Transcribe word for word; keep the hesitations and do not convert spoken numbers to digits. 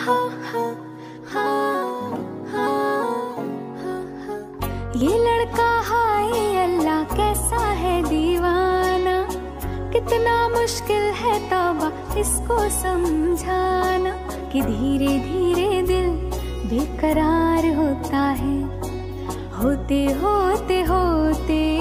ये लड़का हाय अल्लाह कैसा है दीवाना, कितना मुश्किल है तौबा इसको समझाना, कि धीरे धीरे दिल बेकरार होता है, होते होते होते